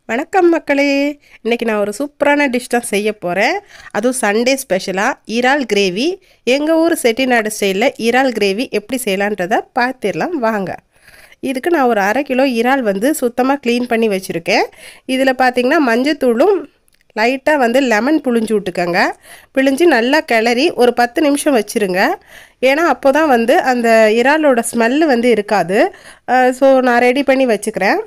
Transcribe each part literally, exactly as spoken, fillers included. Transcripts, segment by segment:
வணக்கம் மக்களே. இன்றைக்கி நான் ஒரு சூப்பரான டிஷ் தான் செய்ய போகிறேன். அதுவும் சண்டே ஸ்பெஷலாக இறால் கிரேவி. எங்கள் ஊர் செட்டிநாடு ஸ்டைலில் இறால் கிரேவி எப்படி செய்யலான்றதை பார்த்துடலாம் வாங்க. இதுக்கு நான் ஒரு அரை கிலோ இறால் வந்து சுத்தமாக க்ளீன் பண்ணி வச்சுருக்கேன். இதில் பார்த்திங்கன்னா மஞ்சத்தூளும் லைட்டாக வந்து லெமன் புழிஞ்சு விட்டுக்கோங்க. பிழிஞ்சு நல்லா கிளறி ஒரு பத்து நிமிஷம் வச்சுருங்க. ஏன்னா அப்போ தான் வந்து அந்த இறாலோட ஸ்மெல்லு வந்து இருக்காது. ஸோ நான் ரெடி பண்ணி வச்சுக்கிறேன்.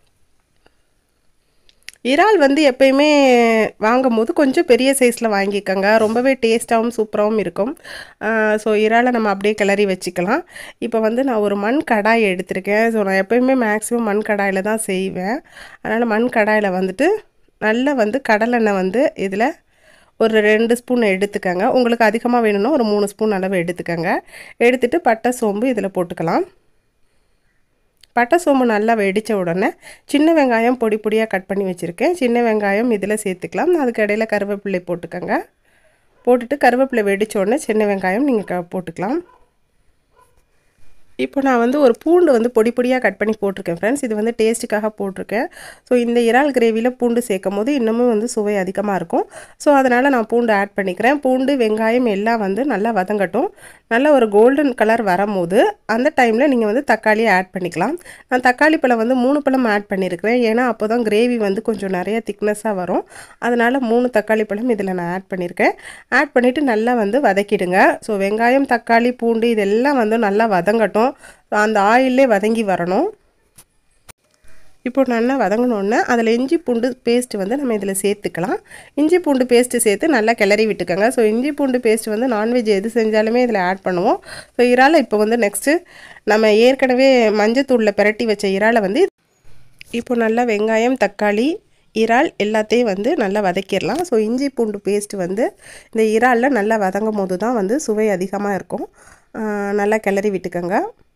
இறால் வந்து எப்பயுமே வாங்கும் போது கொஞ்சம் பெரிய சைஸில் வாங்கிக்கோங்க. ரொம்பவே டேஸ்ட்டாகவும் சூப்பராகவும் இருக்கும். ஸோ இறாலை நம்ம அப்படியே கிளறி வச்சுக்கலாம். இப்போ வந்து நான் ஒரு மண் கடாய் எடுத்திருக்கேன். ஸோ நான் எப்போயுமே மேக்ஸிமம் மண் கடாயில் தான் செய்வேன். அதனால் மண் கடாயில் வந்துட்டு நல்லா வந்து கடலெண்ணெய் வந்து இதில் ஒரு ரெண்டு ஸ்பூன் எடுத்துக்கோங்க. உங்களுக்கு அதிகமாக வேணும்னா ஒரு மூணு ஸ்பூன் அளவு எடுத்துக்கோங்க. எடுத்துகிட்டு பட்டை சோம்பு இதில் போட்டுக்கலாம். பட்டை சோம்பு நல்லா வெடித்த உடனே சின்ன வெங்காயம் பொடி பொடியாக கட் பண்ணி வச்சுருக்கேன். சின்ன வெங்காயம் இதில் சேர்த்துக்கலாம். அதுக்கு இடையில கருவேப்பிலை போட்டுக்கோங்க. போட்டுட்டு கருவேப்பிலை வெடித்த உடனே சின்ன வெங்காயம் நீங்கள் க போட்டுக்கலாம். இப்போ நான் வந்து ஒரு பூண்டு வந்து பொடி பொடியாக கட் பண்ணி போட்டிருக்கேன் ஃப்ரெண்ட்ஸ். இது வந்து டேஸ்ட்டுக்காக போட்டிருக்கேன். ஸோ இந்த இறால் கிரேவியில் பூண்டு சேர்க்கும் போது இன்னமும் வந்து சுவை அதிகமாக இருக்கும். ஸோ அதனால் நான் பூண்டு ஆட் பண்ணிக்கிறேன். பூண்டு வெங்காயம் எல்லாம் வந்து நல்லா வதங்கட்டும். நல்லா ஒரு கோல்டன் கலர் வரும்போது அந்த டைமில் நீங்கள் வந்து தக்காளியை ஆட் பண்ணிக்கலாம். நான் தக்காளி பழம் வந்து மூணு பழம் ஆட் பண்ணியிருக்கிறேன். ஏன்னா அப்போ தான் கிரேவி வந்து கொஞ்சம் நிறைய திக்னஸாக வரும். அதனால் மூணு தக்காளி பழம் இதில் நான் ஆட் பண்ணியிருக்கேன். ஆட் பண்ணிவிட்டு நல்லா வந்து வதக்கிடுங்க. ஸோ வெங்காயம் தக்காளி பூண்டு இதெல்லாம் வந்து நல்லா வதங்கட்டும். அந்த ஆயிலே வதங்கி வரணும். இப்போ நல்லா வதங்கினோடனே அதில் இஞ்சி பூண்டு பேஸ்ட்டு வந்து நம்ம இதில் சேர்த்துக்கலாம். இஞ்சி பூண்டு பேஸ்ட்டு சேர்த்து நல்லா கிளறி விட்டுக்கோங்க. ஸோ இஞ்சி பூண்டு பேஸ்ட்டு வந்து நான்வெஜ் எது செஞ்சாலுமே இதில் ஆட் பண்ணுவோம். ஸோ இறாலை இப்போ வந்து நெக்ஸ்ட்டு நம்ம ஏற்கனவே மஞ்சத்தூளில் பிரட்டி வச்ச இறாலை வந்து இப்போ நல்லா வெங்காயம் தக்காளி இறால் எல்லாத்தையும் வந்து நல்லா வதக்கிடலாம். ஸோ இஞ்சி பூண்டு பேஸ்ட்டு வந்து இந்த இறாலில் நல்லா வதங்கும் போது தான் வந்து சுவை அதிகமாக இருக்கும். நல்லா கிளறி விட்டுக்கோங்க.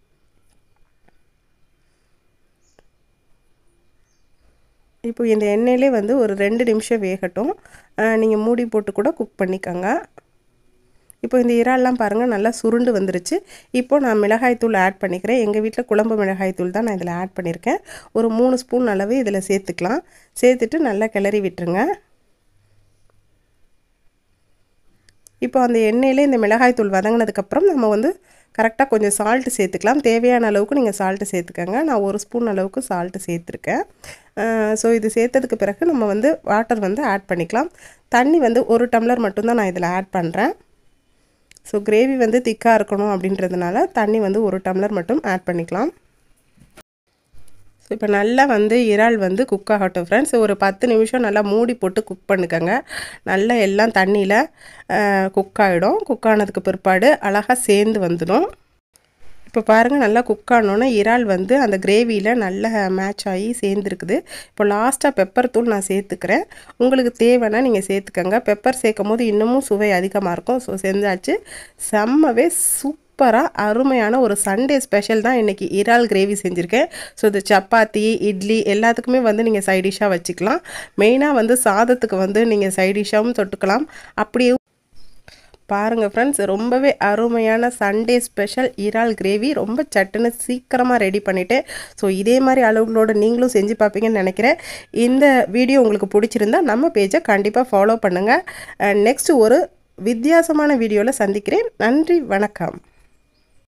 இப்போ இந்த எண்ணெயிலே வந்து ஒரு ரெண்டு நிமிஷம் வேகட்டும். நீங்கள் மூடி போட்டு கூட குக் பண்ணிக்கோங்க. இப்போ இந்த இறால்லாம் பாருங்கள் நல்லா சுருண்டு வந்துருச்சு. இப்போ நான் மிளகாய்த்தூள் ஆட் பண்ணிக்கிறேன். எங்கள் வீட்டில் குழம்பு மிளகாய்த்தூள் தான் நான் இதில் ஆட் பண்ணியிருக்கேன். ஒரு மூணு ஸ்பூன் அளவு இதில் சேர்த்துக்கலாம். சேர்த்துட்டு நல்லா கிளறி விட்டுருங்க. இப்போ அந்த எண்ணெயிலே இந்த மிளகாய்த்தூள் வதங்கினதுக்கப்புறம் நம்ம வந்து கரெக்டாக கொஞ்சம் சால்ட்டு சேர்த்துக்கலாம். தேவையான அளவுக்கு நீங்கள் சால்ட்டு சேர்த்துக்கோங்க. நான் ஒரு ஸ்பூன் அளவுக்கு சால்ட்டு சேர்த்துருக்கேன். ஸோ இது சேர்த்ததுக்கு பிறகு நம்ம வந்து வாட்டர் வந்து ஆட் பண்ணிக்கலாம். தண்ணி வந்து ஒரு டம்ளர் மட்டும்தான் நான் இதில் ஆட் பண்ணுறேன். ஸோ கிரேவி வந்து திக்காக இருக்கணும் அப்படின்றதுனால தண்ணி வந்து ஒரு டம்ளர் மட்டும் ஆட் பண்ணிக்கலாம். ஸோ இப்போ நல்லா வந்து இறால் வந்து குக் ஆகட்டும் ஃப்ரெண்ட்ஸ். ஒரு பத்து நிமிஷம் நல்லா மூடி போட்டு குக் பண்ணிக்கோங்க. நல்லா எல்லாம் தண்ணியில் குக் ஆகிடும். குக் ஆனதுக்கு பிற்பாடு அழகாக சேர்ந்து வந்துடும். இப்போ பாருங்கள் நல்லா குக் ஆனோன்னே இறால் வந்து அந்த கிரேவியில் நல்லா மேட்ச் ஆகி சேர்ந்துருக்குது. இப்போ லாஸ்ட்டாக பெப்பர் தூள் நான் சேர்த்துக்கிறேன். உங்களுக்கு தேவைன்னா நீங்கள் சேர்த்துக்கோங்க. பெப்பர் சேர்க்கும் போது இன்னமும் சுவை அதிகமாக இருக்கும். ஸோ செஞ்சாச்சு. செம்மவே சூப்பராக அருமையான ஒரு சண்டே ஸ்பெஷல் தான் இன்றைக்கி இறால் கிரேவி செஞ்சுருக்கேன். ஸோ இது சப்பாத்தி இட்லி எல்லாத்துக்குமே வந்து நீங்கள் சைடிஷ்ஷாக வச்சுக்கலாம். மெயினாக வந்து சாதத்துக்கு வந்து நீங்கள் சைடிஷ்ஷாகவும் தொட்டுக்கலாம். அப்படியே பாருங்கள் ஃப்ரெண்ட்ஸ், ரொம்பவே அருமையான சண்டே ஸ்பெஷல் இறால் கிரேவி ரொம்ப சட்டுன்னு சீக்கிரமாக ரெடி பண்ணிவிட்டேன். ஸோ இதே மாதிரி அளவுகளோடு நீங்களும் செஞ்சு பார்ப்பீங்கன்னு நினைக்கிறேன். இந்த வீடியோ உங்களுக்கு பிடிச்சிருந்தா நம்ம பேஜை கண்டிப்பாக ஃபாலோ பண்ணுங்கள். நெக்ஸ்ட்டு ஒரு வித்தியாசமான வீடியோவில் சந்திக்கிறேன். நன்றி, வணக்கம்.